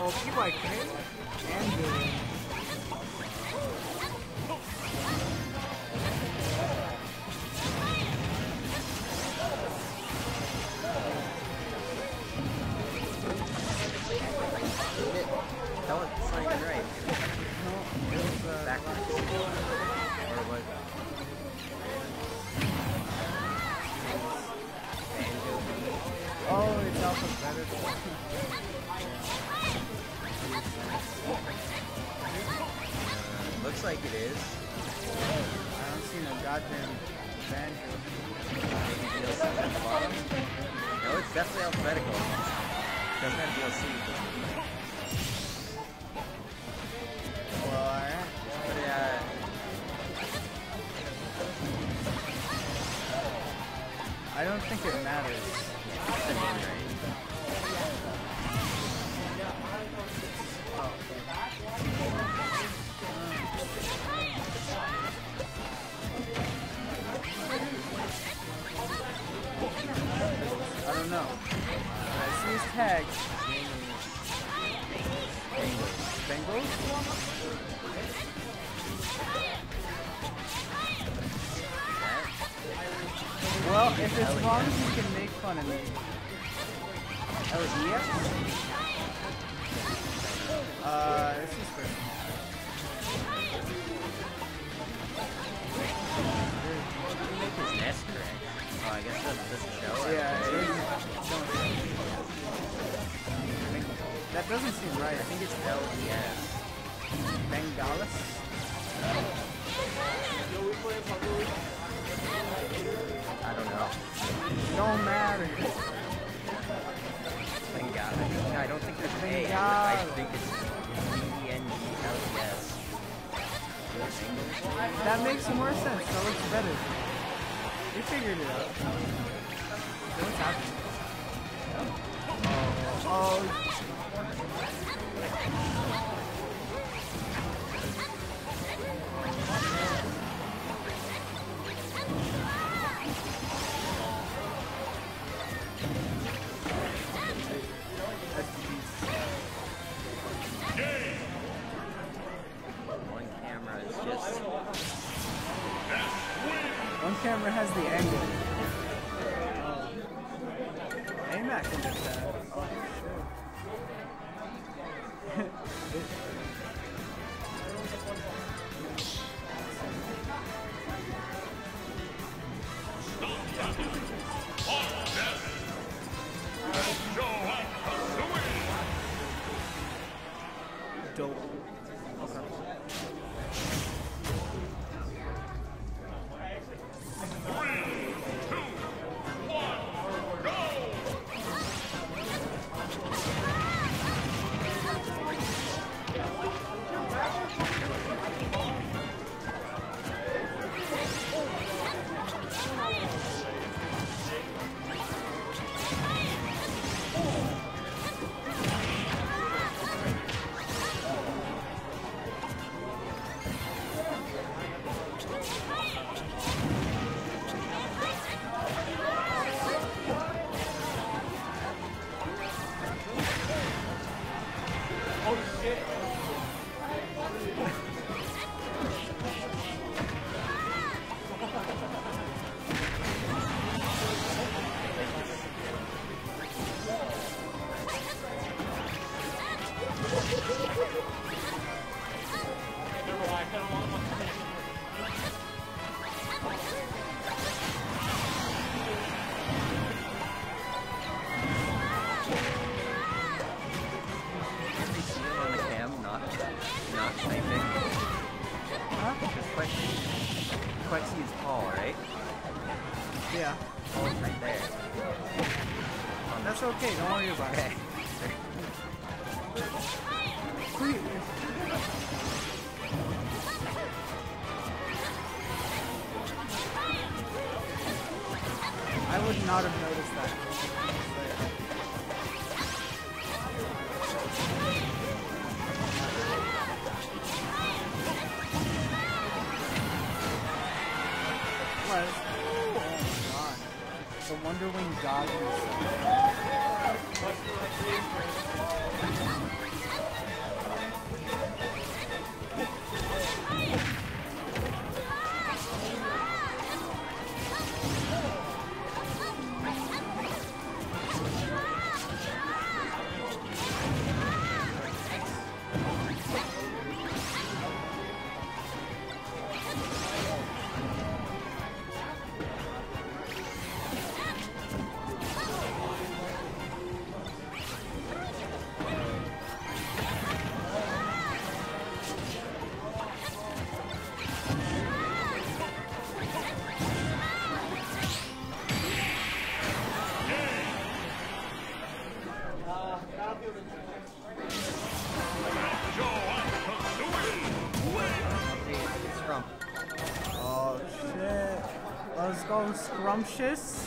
people like K and Billy. That was not even right. No, it was Backwards. Or what? Oh, it's alphabetical. Looks like it is. I don't see no goddamn banjo. Maybe DLC at the bottom? No, it's definitely alphabetical. Doesn't have DLC. Well, alright. But I don't think it matters. that's the name right. I don't know. But I see his tag. Bengals? Well, if it's wrong, you can make fun of me. Oh, is he up? This is first. Did he make his nest correct? Oh, I guess that doesn't show. Yeah, that doesn't seem right. I think it's LES. Bengalis? I don't know. Don't matter. Bengali. No, I don't think there's an A. I think it's BENGLES. That makes more sense. That looks better. You figured it out. What's happening? Oh. One camera is just... One camera has the angle. AMAC can get that. Oh, dope. Quexy is tall, right? Yeah. Oh, it's right there. That's okay, don't worry about it. I would not have noticed that. What? Oh my god. The Wonder Wing goggles. so scrumptious.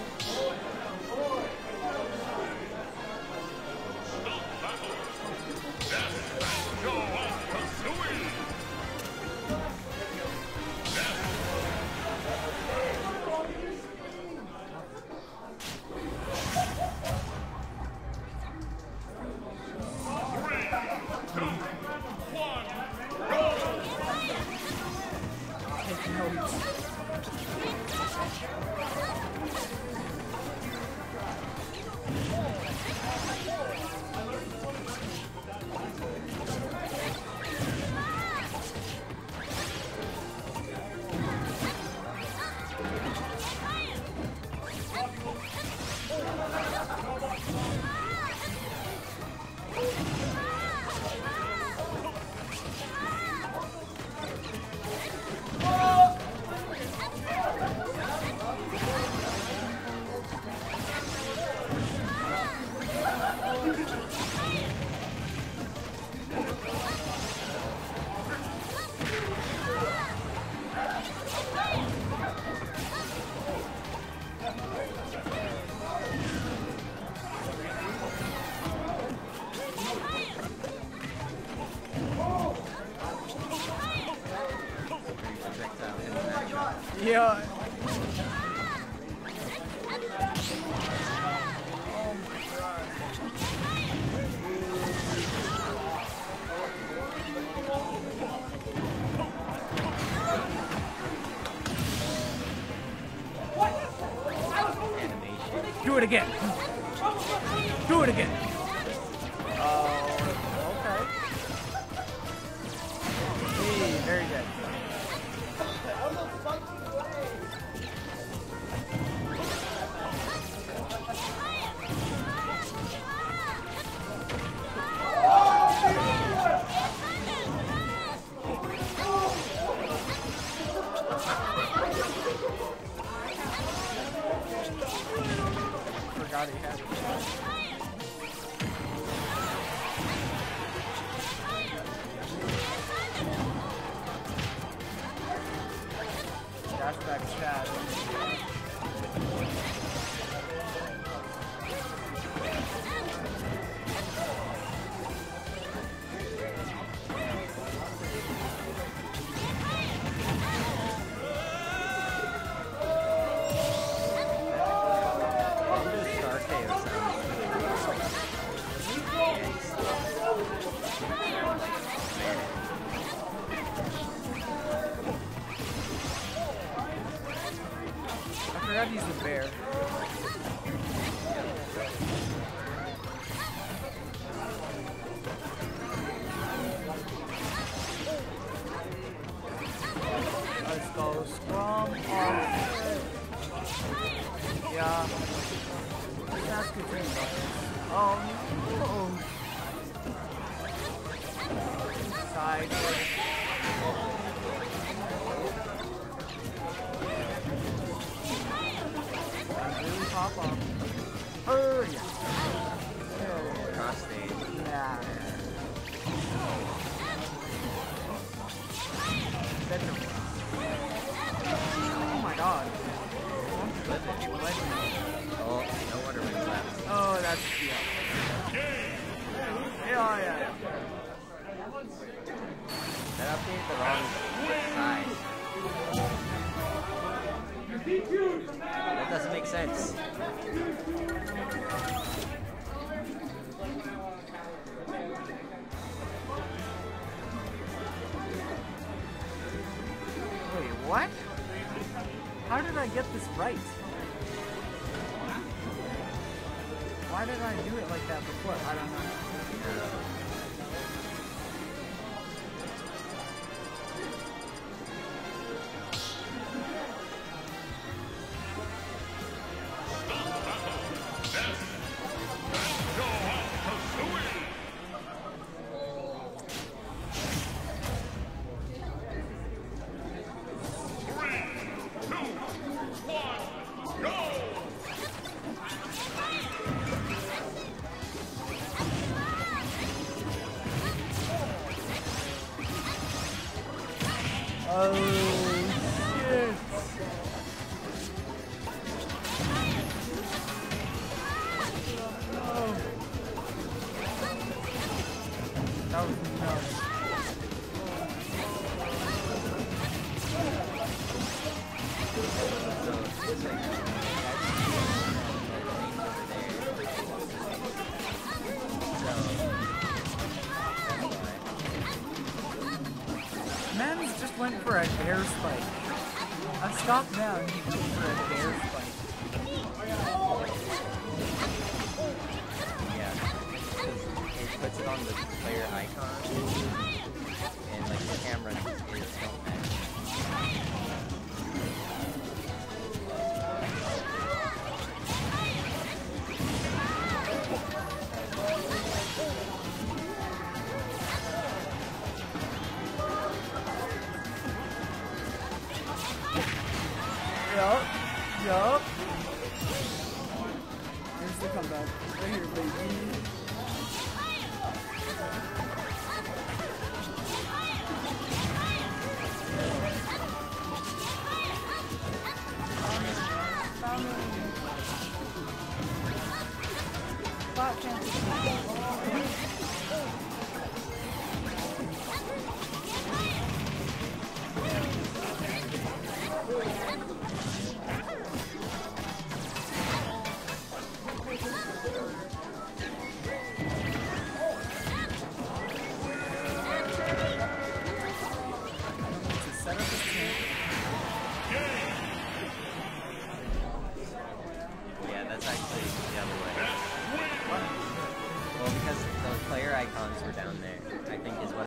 Yeah. Do it again. Do it again. Okay. Hey, very good. Forgot he had it. Dashback Chad. I forgot to use the bear. Let's go scrum off. Yeah. That's good thing, though. Oh, no. Side. Really pop up. Oh, yeah. Cross stage. Yeah. Oh my god. Oh, no wonder we left. Oh, that's yeah. Yeah. That updated the wrong size. That doesn't make sense. Wait, what? How did I get this right? Why did I do it like that before? I don't know. Oh, shit. for an air spike. A stop down, you can for an air spike. Yeah. It puts it on the player icon, and like the camera is don't match. Yup. Yup. Here's the comeback. Right here, baby. Yeah, that's actually the other way. Well, because the player icons were down there, I think is what